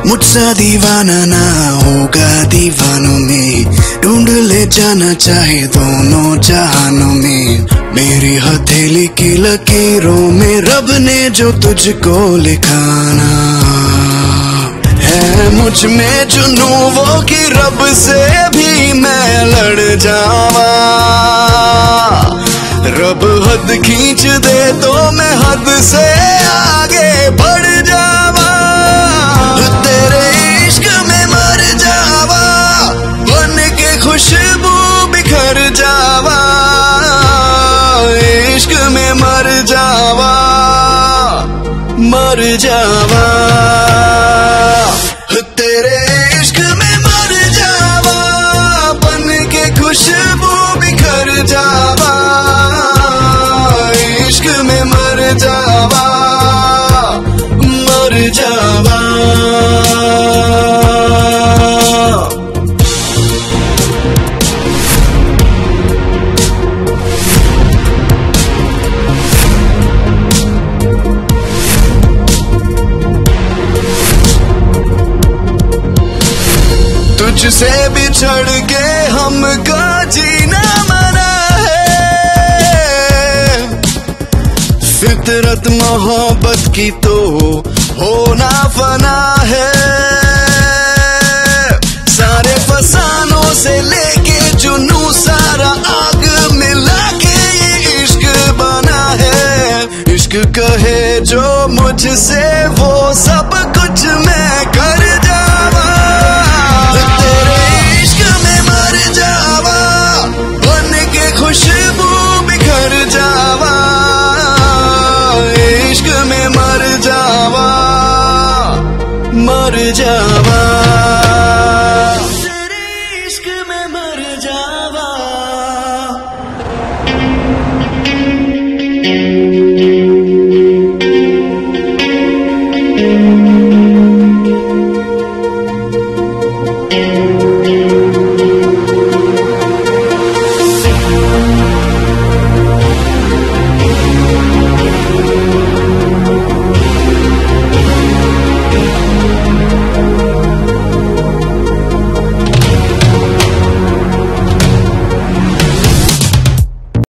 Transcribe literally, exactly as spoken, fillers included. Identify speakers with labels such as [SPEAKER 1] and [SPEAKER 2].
[SPEAKER 1] मुझसा दीवाना ना होगा दीवानों में, ढूंढ ले जाना चाहे दोनों जहानों में। मेरी हथेली की लकीरों में रब ने जो तुझको लिखाना है, मुझ में जुनू वो कि रब से भी मैं लड़ जावा। रब हद खींच दे तो मैं हद से आगे बढ़ जावा। तेरे इश्क में मर जावा, बन के खुशबू बिखर जावा। इश्क में मर जावा, मर जावा। तेरे इश्क में मर जावा, बन के खुशबू बिखर जावा। इश्क में मर जावा, मर जावा। तुझसे बिछड़ के हमका जीना मना है, फितरत मोहब्बत की तो होना फना है। सारे फसानों से लेके जुनू सारा आग मिला के ये इश्क बना है। इश्क कहे जो मुझसे वो सब कुछ मैं कर जावा। तेरे इश्क में मर जावा, बन के खुशबू बिखर जावा। इश्क में मर जावा, मर जावा।